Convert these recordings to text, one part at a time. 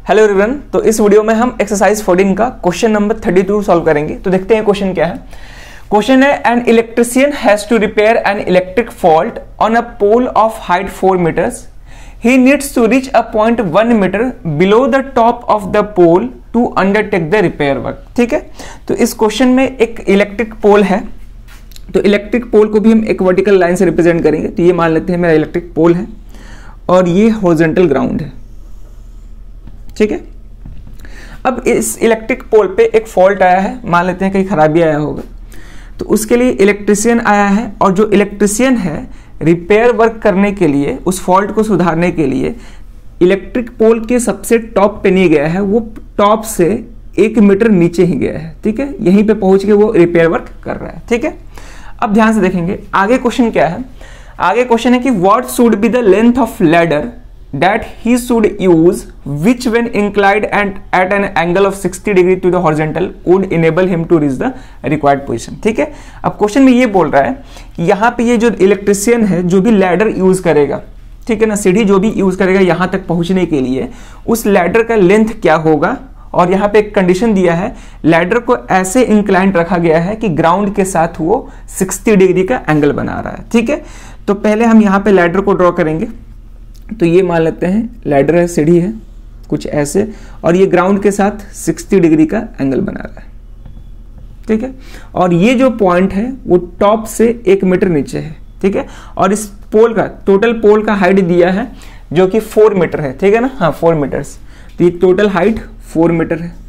Hello everyone, तो इस video में हम एक्सरसाइज 14 का क्वेश्चन नंबर 32 सॉल्व करेंगे। तो देखते हैं क्वेश्चन क्या है। क्वेश्चन है an electrician has to repair an electric fault on a pole of height 4 metres. He needs to reach a point 1 metre below the top of the pole to undertake the repair work. ठीक है, तो इस question में एक electric pole है, तो electric pole को भी हम एक वर्टिकल लाइन से रिप्रेजेंट करेंगे। तो ये मान लेते हैं मेरा इलेक्ट्रिक पोल है और ये हॉरिजॉन्टल ग्राउंड है। ठीक है, अब इस इलेक्ट्रिक पोल पे एक फॉल्ट आया है, मान लेते हैं कहीं खराबी आया होगा, तो उसके लिए इलेक्ट्रिशियन आया है और जो इलेक्ट्रिशियन है रिपेयर वर्क करने के लिए, उस फॉल्ट को सुधारने के लिए इलेक्ट्रिक पोल के सबसे टॉप पे नहीं गया है, वो टॉप से 1 मीटर नीचे ही गया है। ठीक है, यहीं पे पहुंच के वो रिपेयर वर्क कर रहा है। ठीक है, अब ध्यान से देखेंगे आगे क्वेश्चन क्या है। आगे क्वेश्चन है कि what should be the length of ladder that he should use which when inclined and at an angle of 60 degree to the horizontal would enable him to reach the required position। ठीक है, अब question में ये बोल रहा है कि यहाँ पे ये जो इलेक्ट्रिशियन है जो भी लैडर यूज करेगा, ठीक है ना, सीढ़ी जो भी यूज करेगा यहाँ तक पहुँचने के लिए, उस लैडर का लेंथ क्या होगा। और यहाँ पे एक कंडीशन दिया है, लैडर को ऐसे इंक्लाइंड रखा गया है कि ग्राउंड के साथ वो 60 डिग्री का एंगल बना रहा है। ठीक है, तो पहले हम यहाँ पे लैडर को ड्रॉ करेंगे। तो ये मान लेते हैं लैडर है, सीढ़ी है कुछ ऐसे, और ये ग्राउंड के साथ 60 डिग्री का एंगल बना रहा है। ठीक है, और ये जो पॉइंट है वो टॉप से 1 मीटर नीचे है। ठीक है, और इस पोल का टोटल पोल का हाइट दिया है जो कि 4 मीटर है। ठीक है ना, हाँ 4 मीटर्स, तो ये टोटल हाइट 4 मीटर है।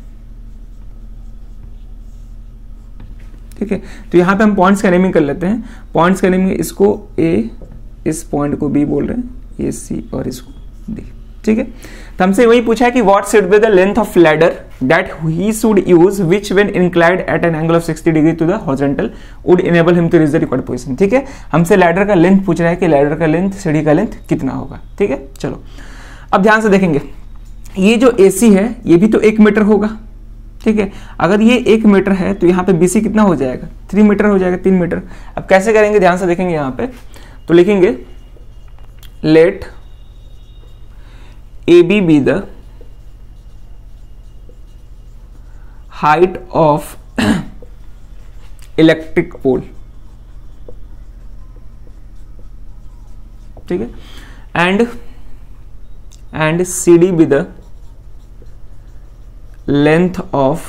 ठीक है, तो यहां पे हम पॉइंट्स का नेमिंग कर लेते हैं। पॉइंट्स का नेमिंग, इसको ए, इस पॉइंट को बी बोल रहे हैं, ये सी और इसको डी। ठीक है, तो हमसे वही पूछा है कि what should be the length of ladder that he should use which when inclined at an angle of 60 degree to the horizontal would enable him to reach the required position. ठीक है, हमसे लैडर का length पूछ रहा है कि ladder का length, सीढ़ी का लेंथ कितना होगा। ठीक है, चलो अब ध्यान से देखेंगे, ये जो एसी है ये भी तो 1 मीटर होगा। ठीक है, अगर ये 1 मीटर है तो यहाँ पे बीसी कितना हो जाएगा, 3 मीटर हो जाएगा, 3 मीटर। अब कैसे करेंगे, ध्यान से देखेंगे यहाँ पे, तो लिखेंगे let AB be the height of electric pole। ठीक है, and CD be the length of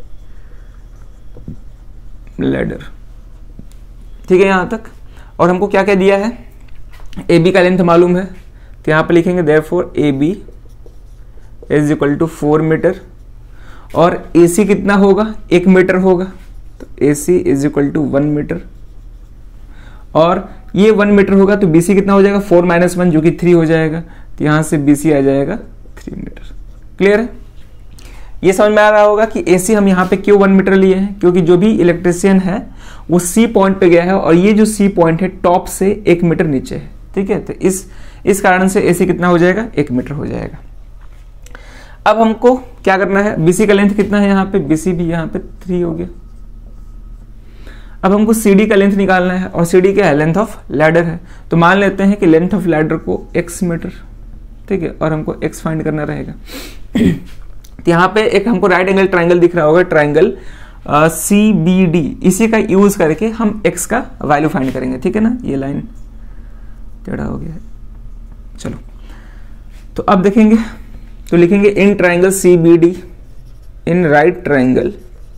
ladder। ठीक है यहां तक, और हमको क्या क्या दिया है, ए बी का लेंथ मालूम है, तो यहाँ पे लिखेंगे therefore A B is equal to 4 metre, और ए सी कितना होगा, 1 मीटर होगा, तो A C is equal to 1 metre, और ये 1 मीटर होगा तो बी सी कितना हो जाएगा, 4 - 1 जो कि 3 हो जाएगा, तो यहाँ से बी सी आ जाएगा 3 मीटर। क्लियर है, ये समझ में आ रहा होगा कि ए सी हम यहाँ पे क्यों 1 मीटर लिए हैं, क्योंकि जो भी इलेक्ट्रिशियन है वो सी पॉइंट पे गया है और ये जो सी पॉइंट है टॉप से 1 मीटर नीचे है। ठीक है, तो इस कारण से एसी कितना हो जाएगा, 1 मीटर हो जाएगा। अब हमको क्या करना है, बीसी का लेंथ कितना है, यहाँ पे बीसी भी यहाँ पे 3 हो गया। अब हमको सीडी का लेंथ निकालना है, और सीडी क्या है, लेंथ ऑफ लैडर है, तो मान लेते हैं कि लेंथ ऑफ लैडर को x मीटर। ठीक है, और हमको x फाइंड करना रहेगा। तो यहाँ पे एक हमको राइट एंगल ट्राइंगल दिख रहा होगा, ट्राइंगल CBD, इसी का यूज करके हम x का वैल्यू फाइंड करेंगे। ठीक है ना, ये लाइन टेढ़ा हो गया है, चलो तो अब देखेंगे, तो लिखेंगे in triangle CBD, in right triangle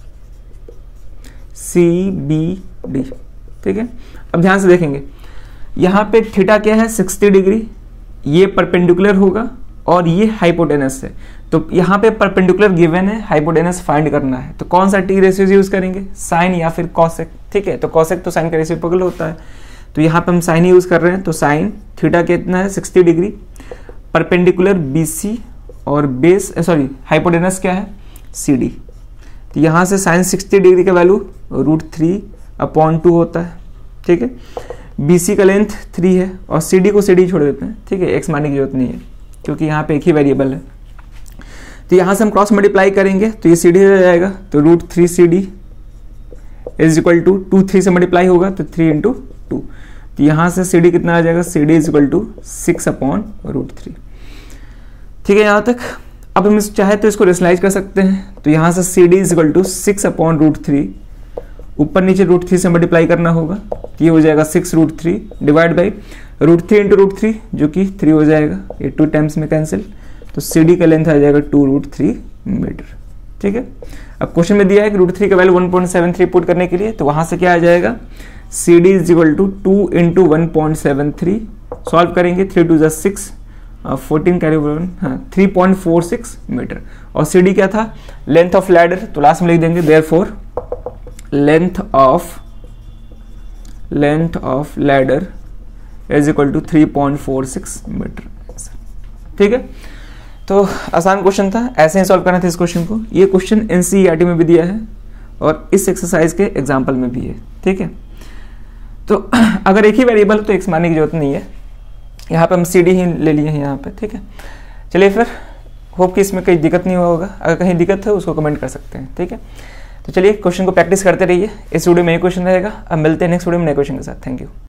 CBD। ठीक है, अब ध्यान से देखेंगे, यहां पे थीटा क्या है, 60 डिग्री, ये परपेंडिकुलर होगा और ये हाइपोटेनस है, तो यहाँ पे परपेंडिकुलर गिवन है, हाइपोटेनस फाइंड करना है, तो कौन सा टी रेशियो यूज करेंगे, साइन या फिर कॉसेक। ठीक है, तो कॉसेक तो साइन का रेसिप्रोकल होता है, तो यहाँ पे हम साइन यूज कर रहे हैं, तो साइन थीटा कितना है, 60 डिग्री, परपेंडिकुलर BC और बेस हाइपोटेनस क्या है, CD। तो यहाँ से साइन 60 डिग्री का वैल्यू √3/2 होता है। ठीक है, BC का लेंथ 3 है और CD को CD छोड़ देते हैं। ठीक है, x मानने की जरूरत नहीं है क्योंकि यहाँ पे एक ही वेरिएबल है, तो यहाँ से हम क्रॉस मल्टीप्लाई करेंगे तो ये CD हो जाएगा, तो √3CD इज इक्वल टू 2 3 से मल्टीप्लाई होगा तो 3 × 2, तो यहां से CD कितना आ जाएगा, CD इज इक्वल टू 6/√3। ठीक है यहां तक। अब हम चाहे तो इसको रेशनलाइज कर सकते हैं, तो यहाँ से C D is equal to 6/√3, ऊपर नीचे √3 से मल्टीप्लाई करना होगा, ये हो जाएगा 6√3 डिवाइड बाई √3 इंटू √3 जो कि 3 हो जाएगा, ये 2 टाइम्स में कैंसिल, तो सी डी का लेंथ आ जाएगा 2√3 मीटर। ठीक है, अब क्वेश्चन में दिया है कि √3 का वैल्यू 1.73 पुट करने के लिए, तो वहां से क्या आ जाएगा, C D is equal to 2 into 1.73, solve करेंगे 3 2 6 14 कैरी 3.46 मीटर, और सी डी क्या था, लेंथ ऑफ लैडर, तो लास्ट में लिख देंगे therefore length of ladder is equal to 3.46 metres. ठीक है, तो आसान क्वेश्चन था, ऐसे ही सॉल्व करना था इस क्वेश्चन को। ये क्वेश्चन एनसीईआरटी में भी दिया है और इस एक्सरसाइज के एग्जाम्पल में भी है। ठीक है, तो अगर एक ही वेरिएबल तो एक्स मानने की जरूरत नहीं है, यहाँ पे हम सी डी ही ले लिए हैं यहाँ पे। ठीक है, चलिए फिर, होप कि इसमें कोई दिक्कत नहीं हुआ होगा, अगर कहीं दिक्कत है उसको कमेंट कर सकते हैं। ठीक है, तो चलिए क्वेश्चन को प्रैक्टिस करते रहिए, इस वीडियो में ये क्वेश्चन रहेगा, अब मिलते हैं नेक्स्ट वीडियो में नए क्वेश्चन के साथ। Thank you.